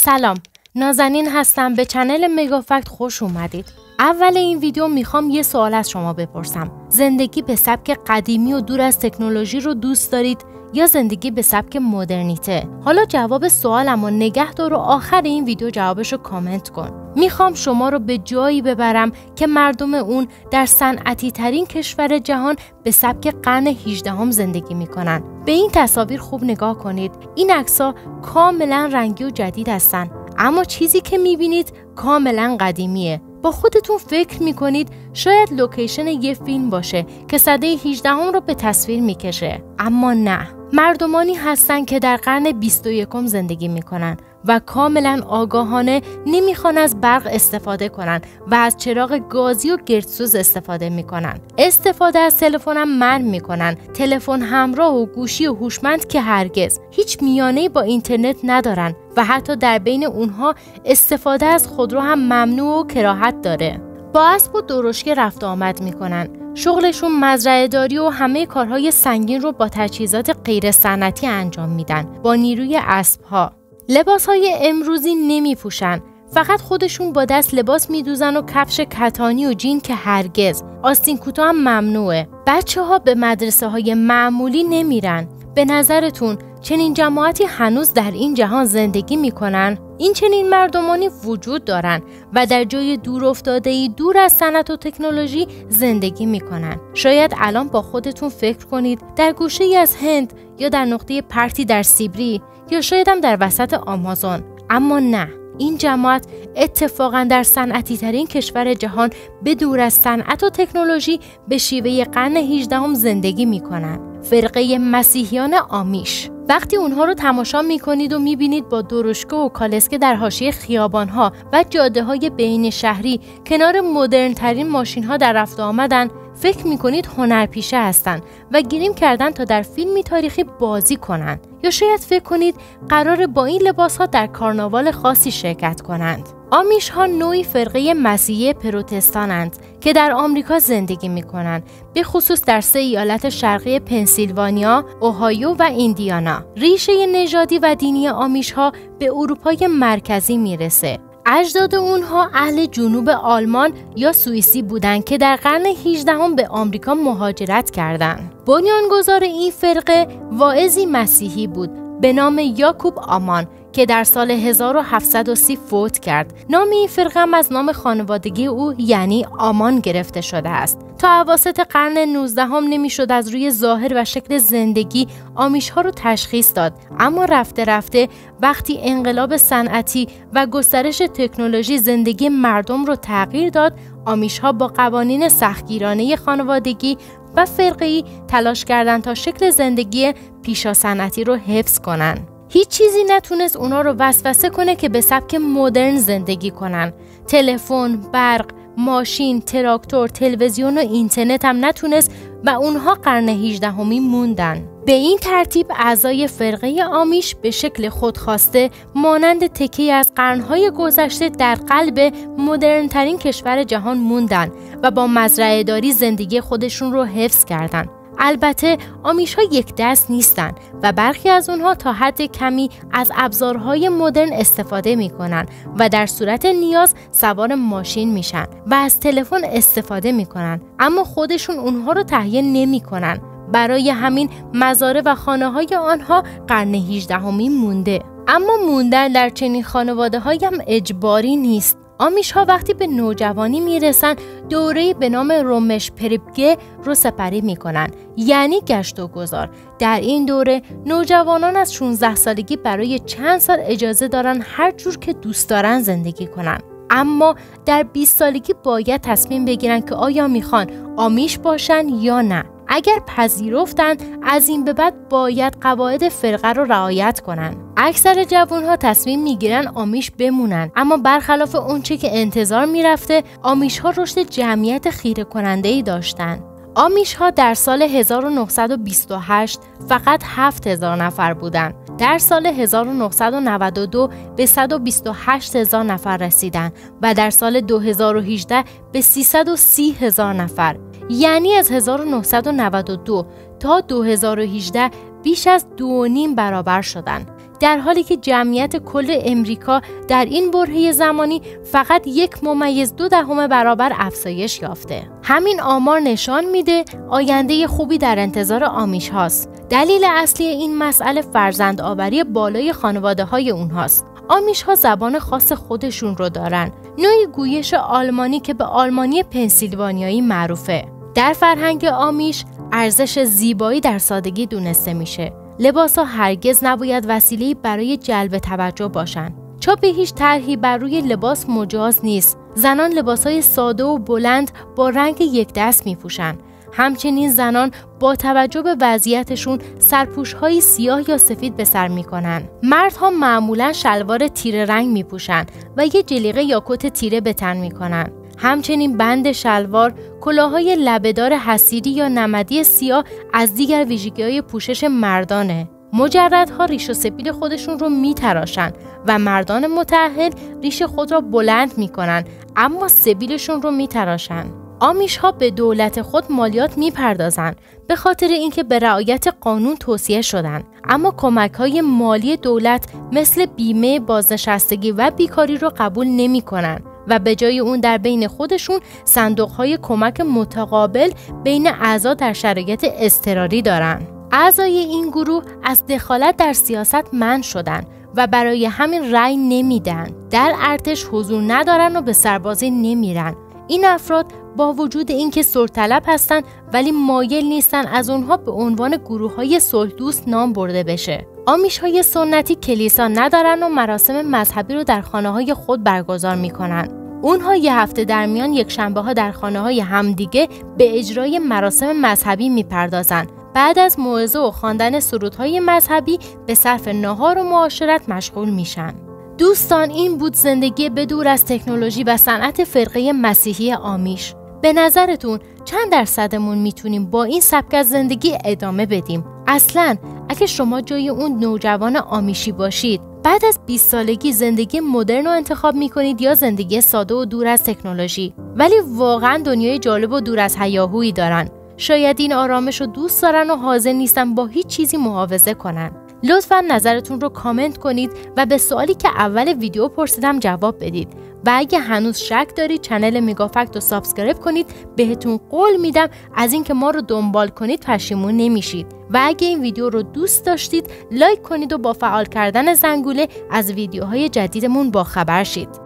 سلام، نازنین هستم. به چنل مگافکت خوش اومدید. اول این ویدیو میخوام یه سوال از شما بپرسم. زندگی به سبک قدیمی و دور از تکنولوژی رو دوست دارید یا زندگی به سبک مدرنیته؟ حالا جواب سوالمو نگه دار و آخر این ویدیو جوابشو کامنت کن. میخوام شما رو به جایی ببرم که مردم اون در صنعتی ترین کشور جهان به سبک قرن 18 زندگی میکنن. به این تصاویر خوب نگاه کنید. این عکس‌ها کاملا رنگی و جدید هستن، اما چیزی که میبینید کاملا قدیمیه. با خودتون فکر میکنید شاید لوکیشن یه فیلم باشه که سده 18 رو به تصویر میکشه، اما نه. مردمانی هستن که در قرن 21 زندگی میکنن و کاملا آگاهانه نمیخوان از برق استفاده کنن و از چراغ گازی و گردسوز استفاده میکنن. استفاده از تلفن هم منع میکنن. تلفن همراه و گوشی و هوشمند که هرگز. هیچ میانه‌ای با اینترنت ندارن و حتی در بین اونها استفاده از خودرو هم ممنوع و کراهت داره. با اسب و درشکه رفت آمد میکنن. شغلشون مزرعه داری و همه کارهای سنگین رو با تجهیزات غیر صنعتی انجام میدن، با نیروی اسب‌ها. لباسهای امروزی نمیپوشن، فقط خودشون با دست لباس میدوزن و کفش کتانی و جین که هرگز. آستین کوتاه هم ممنوعه. بچه‌ها به مدرسه‌های معمولی نمیرن. به نظرتون چنین جماعتی هنوز در این جهان زندگی میکنن؟ این چنین مردمانی وجود دارن و در جای دور افتاده‌ای دور از صنعت و تکنولوژی زندگی میکنن. شاید الان با خودتون فکر کنید در گوشه‌ای از هند یا در نقطه پرتی در سیبری یا شاید هم در وسط آمازون، اما نه. این جماعت اتفاقاً در صنعتی ترین کشور جهان به دور از صنعت و تکنولوژی به شیوه قرن 18 زندگی میکنن. فرقه مسیحیان آمیش. وقتی اونها رو تماشا میکنید و میبینید با درشکه و کالسکه در حاشیه خیابانها و جاده‌های بین شهری کنار مدرن ترین ماشین‌ها در رفت آمدن، فکر میکنید هنرپیشه هستن و گریم کردن تا در فیلمی تاریخی بازی کنند، یا شاید فکر کنید قراره با این لباس‌ها در کارناوال خاصی شرکت کنند. آمیش‌ها نوعی فرقه مسیحی پروتستانند که در آمریکا زندگی می‌کنند، به خصوص در 3 ایالت شرقی پنسیلوانیا، اوهایو و ایندیانا. ریشه نژادی و دینی آمیش‌ها به اروپای مرکزی میرسه. اجداد اونها اهل جنوب آلمان یا سوئیسی بودند که در قرن 18 به آمریکا مهاجرت کردند. بنیانگذار این فرقه واعظی مسیحی بود به نام یاکوب آمان که در سال 1730 فوت کرد. نام این فرقه هم از نام خانوادگی او یعنی آمان گرفته شده است. تا اواسط قرن 19 نمیشد از روی ظاهر و شکل زندگی آمیش‌ها رو تشخیص داد، اما رفته رفته وقتی انقلاب صنعتی و گسترش تکنولوژی زندگی مردم رو تغییر داد، آمیش‌ها با قوانین سختگیرانه خانوادگی و فرقه‌ای تلاش کردند تا شکل زندگی پیشا صنعتی رو حفظ کنن. هیچ چیزی نتونست اونا رو وسوسه کنه که به سبک مدرن زندگی کنن. تلفن، برق، ماشین، تراکتور، تلویزیون و اینترنت هم نتونست و اونها قرن 18 موندن. به این ترتیب اعضای فرقه آمیش به شکل خودخواسته مانند تکه‌ای از قرنهای گذشته در قلب مدرن ترین کشور جهان موندن و با مزرعه داری زندگی خودشون رو حفظ کردن. البته آمیش‌ها یک دست نیستن و برخی از اونها تا حد کمی از ابزارهای مدرن استفاده میکنن و در صورت نیاز سوار ماشین میشن و از تلفن استفاده میکنن، اما خودشون اونها رو تهیه نمیکنن. برای همین مزارع و خانه‌های آنها قرن 18 مونده. اما موندن در چنین خانواده‌هایی هم اجباری نیست. آمیش‌ها وقتی به نوجوانی میرسن دوره‌ای به نام رومش پریبگه رو سپری میکنن، یعنی گشت و گذار. در این دوره نوجوانان از 16 سالگی برای چند سال اجازه دارن هر جور که دوست دارن زندگی کنن، اما در 20 سالگی باید تصمیم بگیرن که آیا میخوان آمیش باشن یا نه. اگر پذیرفتن از این به بعد باید قواعد فرقه رو رعایت کنن. اکثر جوانها تصمیم میگیرن آمیش بمونن، اما برخلاف اونچه که انتظار میرفته آمیش‌ها رشد جمعیت خیره کننده‌ای داشتن. آمیش‌ها در سال 1928 فقط 7000 نفر بودند. در سال 1992 به 128,000 نفر رسیدند و در سال 2018 به 330,000 نفر. یعنی از 1992 تا 2018 بیش از 2.5 برابر شدند. در حالی که جمعیت کل امریکا در این برهه زمانی فقط 1.2 برابر افزایش یافته. همین آمار نشان میده آینده خوبی در انتظار آمیش هاست. دلیل اصلی این مسئله فرزند آوری بالای خانواده های اونهاست. آمیش ها زبان خاص خودشون رو دارن، نوعی گویش آلمانی که به آلمانی پنسیلوانیایی معروفه. در فرهنگ آمیش ارزش زیبایی در سادگی دونسته میشه. لباس‌ها هرگز نباید وسیله‌ای برای جلب توجه باشن. چاپ هیچ طرحی بر روی لباس مجاز نیست. زنان لباس‌های ساده و بلند با رنگ یک دست می‌پوشن. همچنین زنان با توجه به وضعیتشون سرپوش‌های سیاه یا سفید به سر می‌کنن. مردها معمولاً شلوار تیره رنگ می‌پوشن و یه جلیقه یا کت تیره به تن می‌کنن. همچنین بند شلوار، کلاه‌های لبه‌دار حصیری یا نمدی سیاه از دیگر ویژگی‌های پوشش مردانه. مجردها ریش و سپید خودشون رو می‌تراشن و مردان متأهل ریش خود را بلند می‌کنن اما سبیلشون رو می‌تراشن. آمیش‌ها به دولت خود مالیات می‌پردازن به خاطر اینکه به رعایت قانون توصیه شدن، اما کمک‌های مالی دولت مثل بیمه بازنشستگی و بیکاری رو قبول نمی‌کنن و به جای اون در بین خودشون صندوق‌های کمک متقابل بین اعضا در شرایط اضطراری دارن. اعضای این گروه از دخالت در سیاست منع شدن و برای همین رأی نمیدن. در ارتش حضور ندارن و به سربازی نمیرن. این افراد با وجود اینکه صلح‌طلب هستن ولی مایل نیستن از اونها به عنوان گروه‌های صلح‌دوست نام برده بشه. آمیش‌های سنتی کلیسا ندارن و مراسم مذهبی رو در خانه‌های خود برگزار می‌کنن. اونها یه هفته در میان یک شنبه‌ها در خانه‌های همدیگه به اجرای مراسم مذهبی می‌پردازن. بعد از موعظه و خواندن سرودهای مذهبی به صرف ناهار و معاشرت مشغول میشن. دوستان، این بود زندگی بدور از تکنولوژی و صنعت فرقه مسیحی آمیش. به نظرتون چند درصدمون میتونیم با این سبک از زندگی ادامه بدیم؟ اصلاً اگه شما جای اون نوجوان آمیشی باشید، بعد از 20 سالگی زندگی مدرن رو انتخاب میکنید یا زندگی ساده و دور از تکنولوژی؟ ولی واقعاً دنیای جالب و دور از هیاهویی دارن. شاید این آرامش رو دوست دارن و حاضر نیستن با هیچ چیزی محافظه کنن. لطفاً نظرتون رو کامنت کنید و به سوالی که اول ویدیو پرسیدم جواب بدید. و اگه هنوز شک دارید کانال مگافکت رو سابسکرایب کنید. بهتون قول میدم از اینکه ما رو دنبال کنید پشیمون نمیشید. و اگه این ویدیو رو دوست داشتید لایک کنید و با فعال کردن زنگوله از ویدیوهای جدیدمون باخبر شید.